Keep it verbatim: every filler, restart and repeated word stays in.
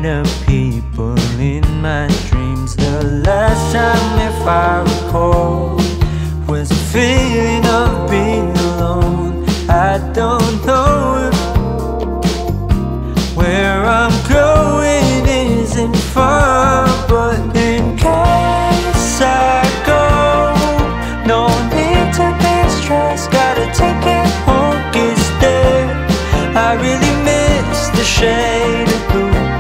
meet up people in my dreams. The last time, if I recall, was a feeling of being alone. I don't know if where I'm going isn't far, but in case I go, no need to be stressed. Gotta take it home, get there. I really miss the shade